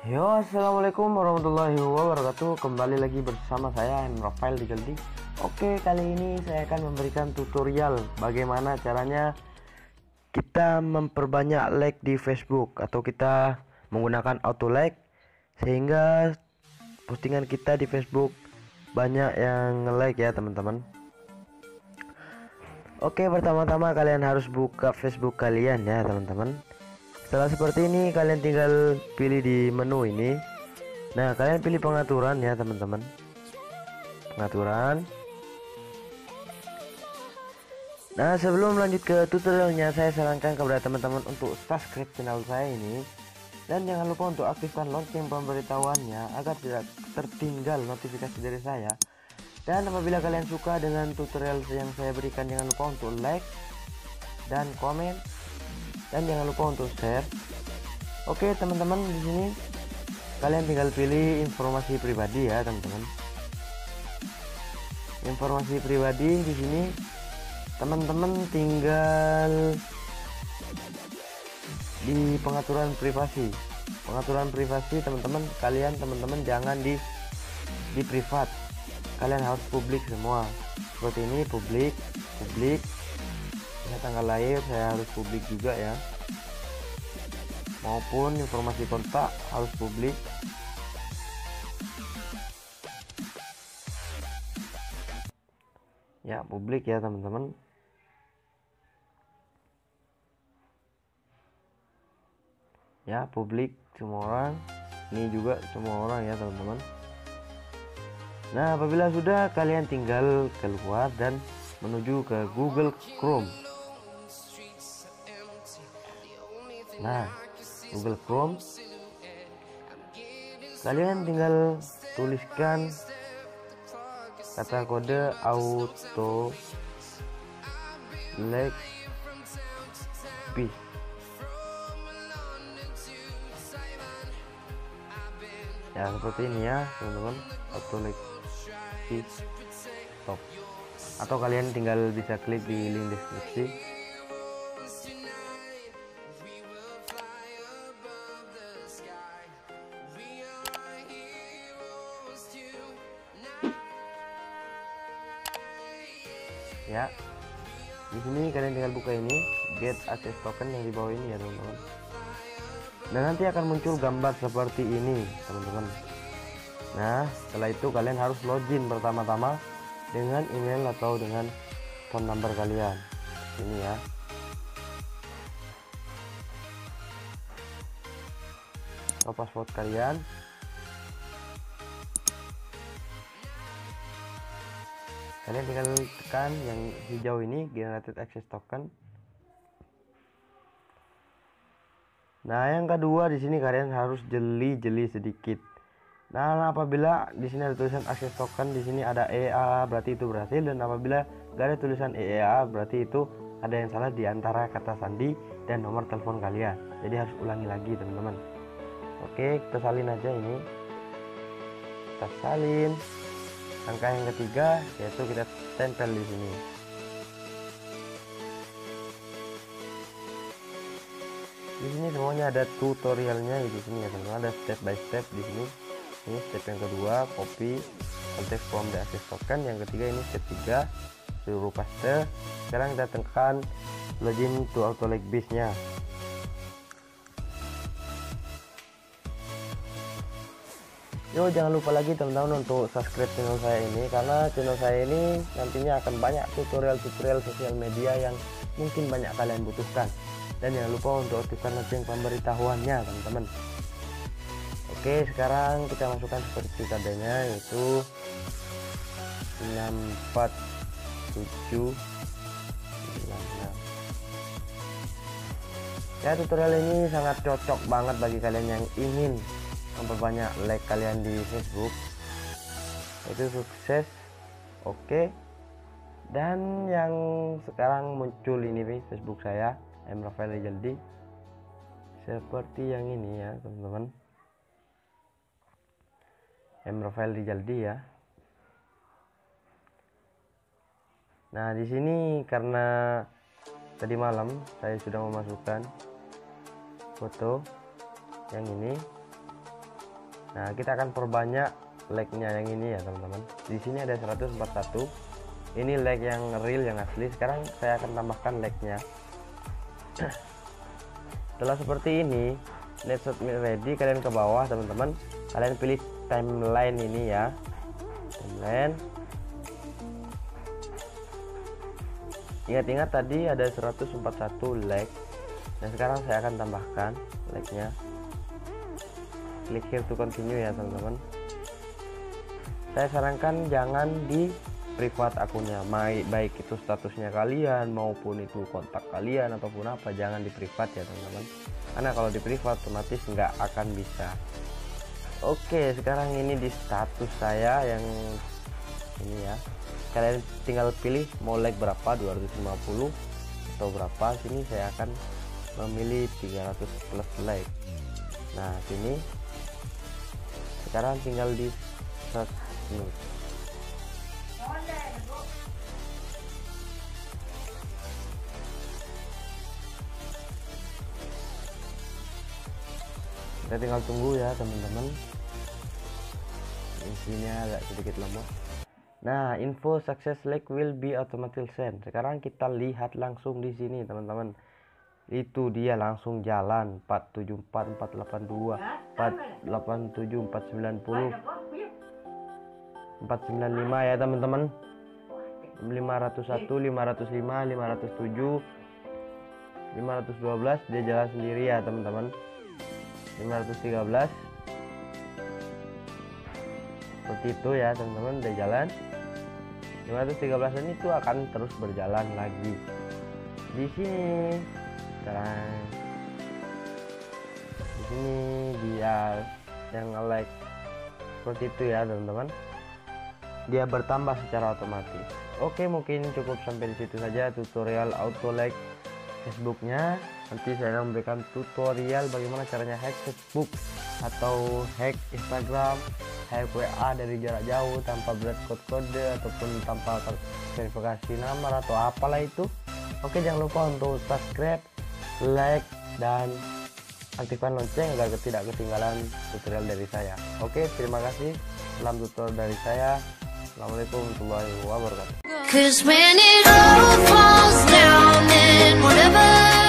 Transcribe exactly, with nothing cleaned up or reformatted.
Yo, assalamualaikum warahmatullahi wabarakatuh. Kembali lagi bersama saya M Rafael di Jaldi. Oke, kali ini saya akan memberikan tutorial bagaimana caranya kita memperbanyak like di Facebook atau kita menggunakan auto like sehingga postingan kita di Facebook banyak yang nge-like ya teman-teman. Oke, pertama-tama kalian harus buka Facebook kalian ya teman-teman. Setelah seperti ini kalian tinggal pilih di menu ini. Nah, kalian pilih pengaturan ya teman-teman. Pengaturan. Nah, sebelum lanjut ke tutorialnya, saya sarankan kepada teman-teman untuk subscribe channel saya ini dan jangan lupa untuk aktifkan lonceng pemberitahuannya agar tidak tertinggal notifikasi dari saya. Dan apabila kalian suka dengan tutorial yang saya berikan, jangan lupa untuk like dan komen. Dan jangan lupa untuk share. Oke teman-teman, di sini kalian tinggal pilih informasi pribadi ya teman-teman. Informasi pribadi di sini teman-teman tinggal di pengaturan privasi. Pengaturan privasi teman-teman, kalian teman-teman jangan di di privat. Kalian harus publik semua. Seperti ini, publik, publik. Tanggal lahir saya harus publik juga ya, maupun informasi kontak harus publik. Ya, publik ya teman-teman. Ya, publik semua orang. Ini juga semua orang ya teman-teman. Nah, apabila sudah, kalian tinggal keluar dan menuju ke Google Chrome. Nah, Google Chrome, kalian tinggal tuliskan kata kode auto like bis. Ya, seperti ini ya teman-teman, auto like bis stop. Atau kalian tinggal bisa klik di link deskripsi. Ya, di sini kalian tinggal buka ini, get access token yang di bawah ini ya teman-teman. Dan nanti akan muncul gambar seperti ini teman-teman. Nah, setelah itu kalian harus login pertama-tama dengan email atau dengan phone number kalian. Ini ya. Atau password kalian. Kalian tinggal tekan yang hijau ini, generated access token. Nah, yang kedua di sini kalian harus jeli-jeli sedikit. Nah, apabila di sini ada tulisan access token, di sini ada E A, berarti itu berhasil. Dan apabila gak ada tulisan E A, berarti itu ada yang salah di antara kata sandi dan nomor telepon kalian. Jadi harus ulangi lagi teman-teman. Oke, kita salin aja ini. Kita salin. Langkah yang ketiga yaitu kita tempel di sini. Di sini semuanya ada tutorialnya di sini ya teman-teman, ada step by step di sini. Ini step yang kedua, copy context from the access token. Yang ketiga ini step tiga, suruh paste. Sekarang kita tekan login to auto like bis-nya. Yo, jangan lupa lagi teman-teman untuk subscribe channel saya ini, karena channel saya ini nantinya akan banyak tutorial-tutorial sosial media yang mungkin banyak kalian butuhkan. Dan jangan lupa untuk aktifkan lonceng pemberitahuannya teman-teman. Oke, sekarang kita masukkan seperti tadinya, yaitu enam empat tujuh sembilan enam. Ya, tutorial ini sangat cocok banget bagi kalian yang ingin memperbanyak like kalian di Facebook. Itu sukses. Oke. Dan yang sekarang muncul ini nih Facebook saya, M Rafael Jaldi. Seperti yang ini ya, teman-teman. M Rafael Jaldi ya. Nah, di sini karena tadi malam saya sudah memasukkan foto yang ini. Nah, kita akan perbanyak lag-nya yang ini ya teman-teman. Di sini ada seratus empat puluh satu. Ini lag yang real, yang asli. Sekarang saya akan tambahkan lag-nya. Setelah seperti ini, let's ready, kalian ke bawah teman-teman. Kalian pilih timeline ini ya. Timeline. Ingat-ingat tadi ada seratus empat puluh satu lag. Dan sekarang saya akan tambahkan lag-nya. Klik here to continue ya teman-teman. Saya sarankan jangan di privat akunnya, baik itu statusnya kalian maupun itu kontak kalian ataupun apa, jangan di privat ya teman-teman, karena kalau di privat otomatis nggak akan bisa. Oke, sekarang ini di status saya yang ini ya, kalian tinggal pilih mau lag berapa, dua ratus lima puluh atau berapa. Sini saya akan memilih tiga ratus plus lag. Nah sini sekarang tinggal di search ini. Kita tinggal tunggu ya teman-teman. Isinya agak sedikit lama. Nah, info success lag will be automatically sent. Sekarang kita lihat langsung di sini teman-teman. Itu dia langsung jalan empat tujuh empat, empat delapan dua, empat delapan tujuh, empat sembilan nol, empat sembilan lima ya teman-teman. lima nol satu, lima nol lima, lima nol tujuh, lima nol satu dua, dia jalan sendiri ya teman-teman. lima nol tiga belas seperti itu ya teman-teman, dia jalan. lima nol tiga belas ini tuh akan terus berjalan lagi di sini. Sekarang di sini dia yang nge-lag seperti itu ya teman-teman, dia bertambah secara otomatis. Oke, mungkin cukup sampai di situ saja tutorial auto lag Facebooknya. Nanti saya akan memberikan tutorial bagaimana caranya hack Facebook atau hack Instagram, hack W A dari jarak jauh tanpa berat kode-kode ataupun tanpa verifikasi nama atau apalah itu. Oke, jangan lupa untuk subscribe, like, dan aktifkan lonceng agar tidak ketinggalan tutorial dari saya. Oke, terima kasih. Salam tutorial dari saya. Assalamualaikum warahmatullahi wabarakatuh. 'Cause when it all falls down, then whatever